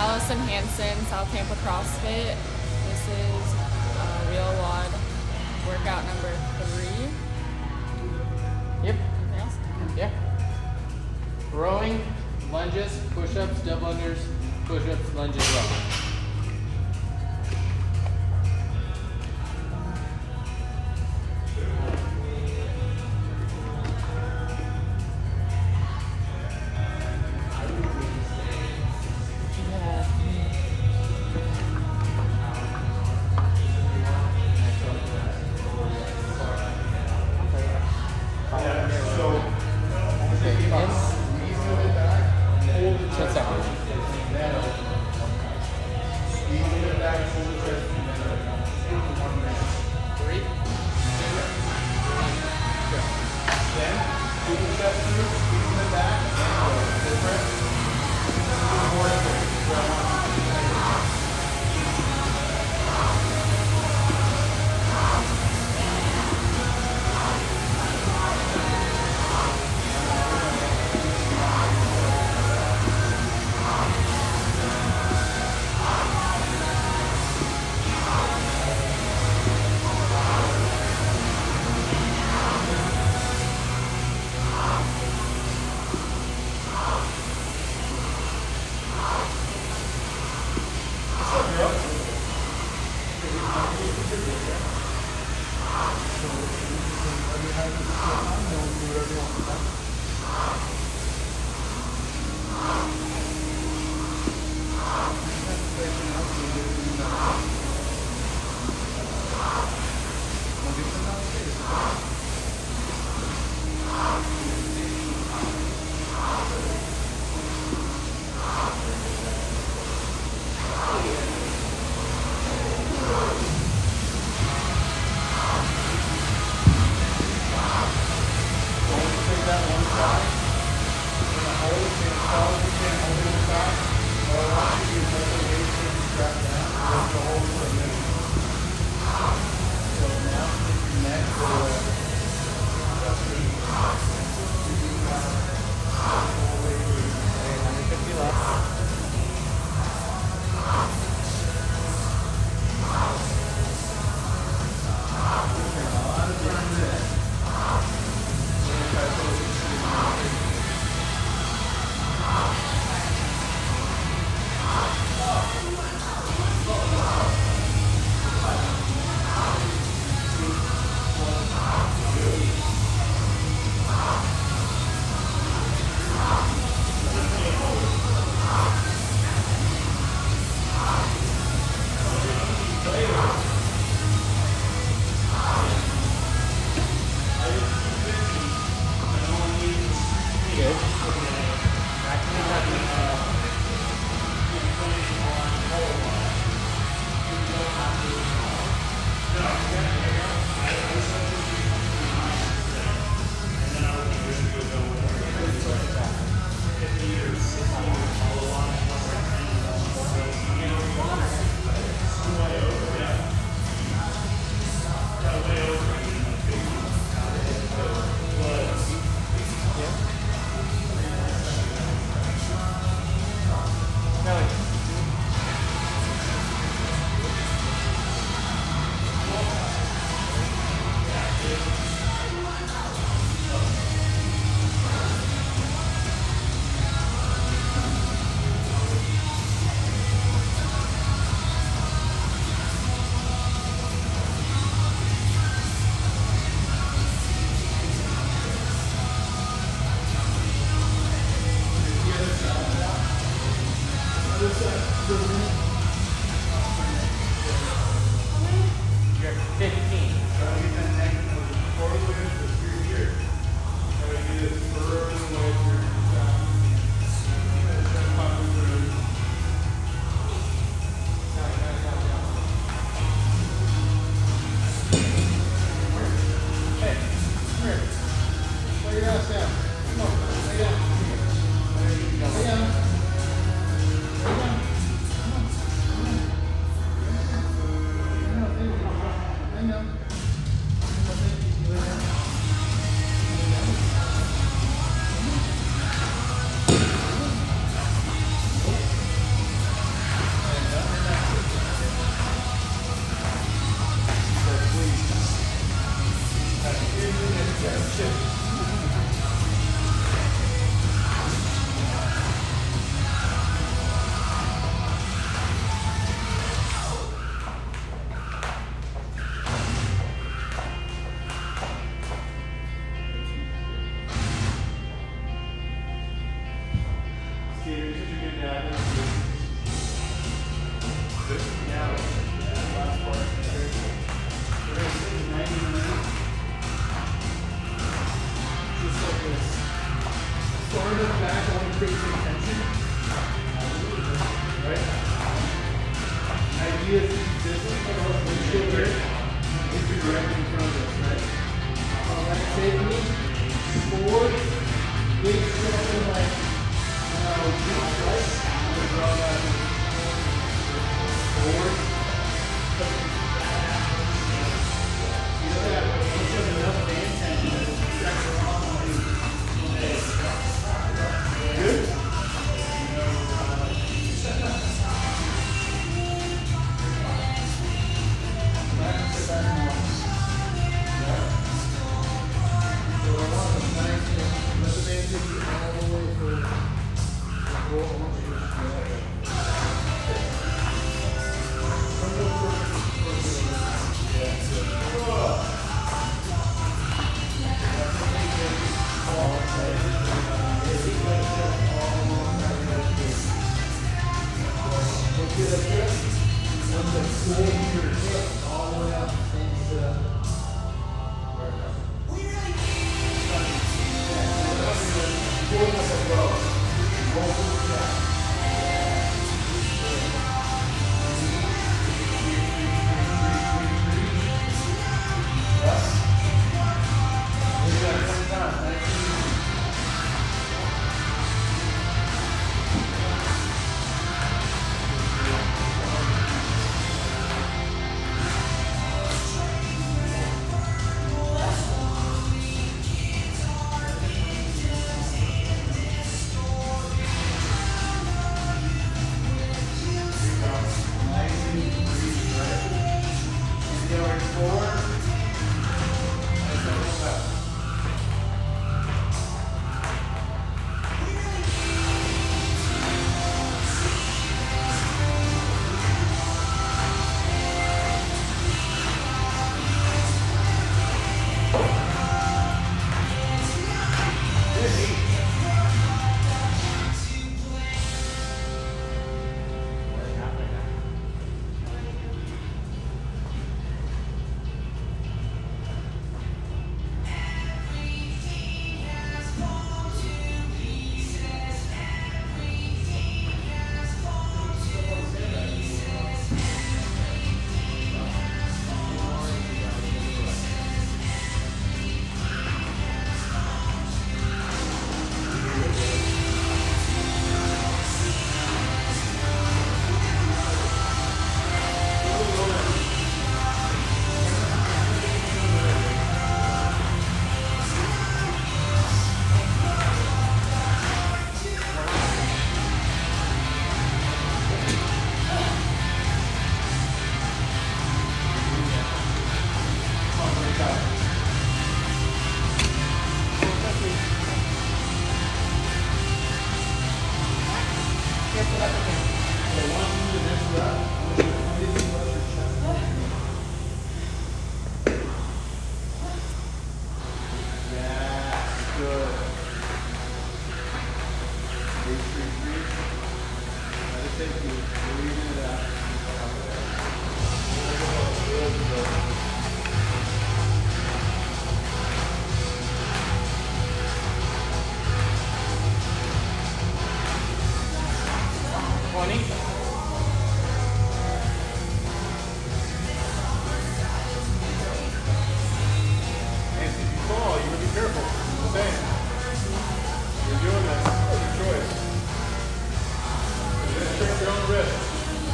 Allison Hansen, South Tampa CrossFit. This is wheel wad workout number 3. Yep. Anything else? Yeah. Rowing, lunges, push-ups, double unders, push-ups, lunges, rowing. Your own risk.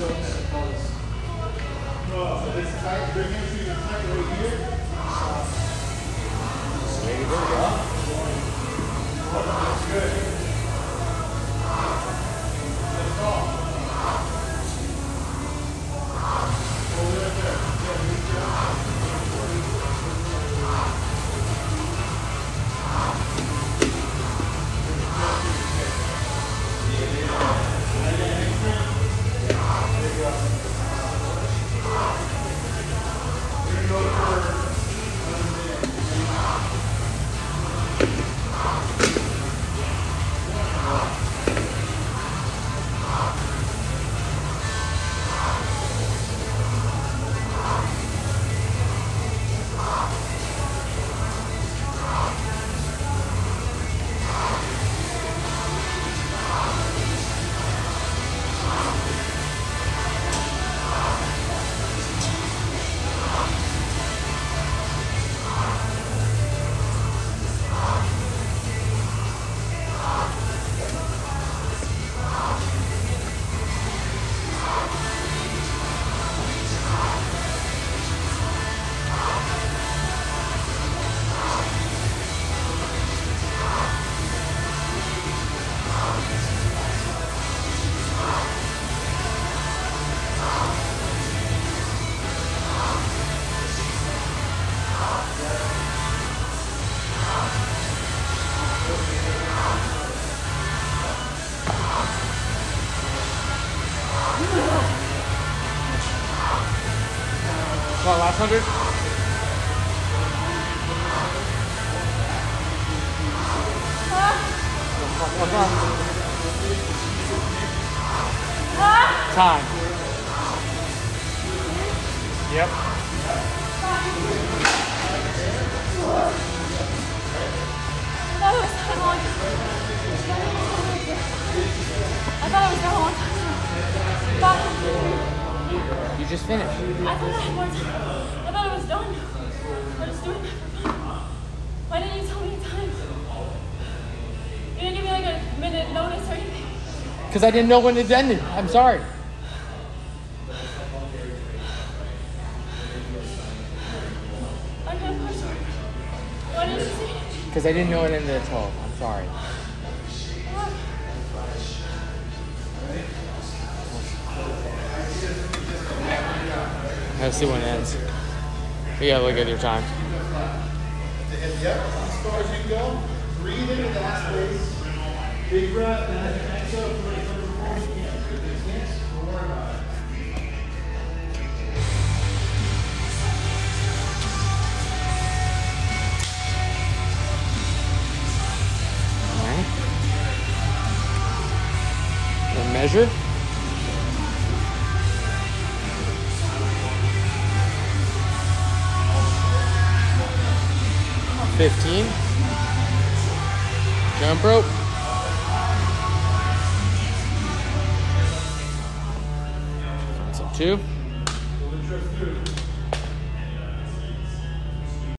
This tight, bring hamstring tight right here. There you go. That's good. Let's go. Hold it up there. Yeah, reach out. What, last 100? What's wrong? Time. Yep. I thought it was going a long time. You just finished. I thought I had more time. I thought it was done. I was doing that for fun. Why didn't you tell me the time? You didn't give me like a minute notice or anything. Because I didn't know when it ended. I'm sorry. I can't push it. Why didn't you say it? Because I didn't know it ended at 12. I'm sorry. Let's see when it ends. You gotta look at your time. Yep, as far as you go. Breathe into that space. Big breath, and then exhale for the perform you can. If you can't, don't worry about it. Alright. Then measure. $15. Jump rope. That's a 2.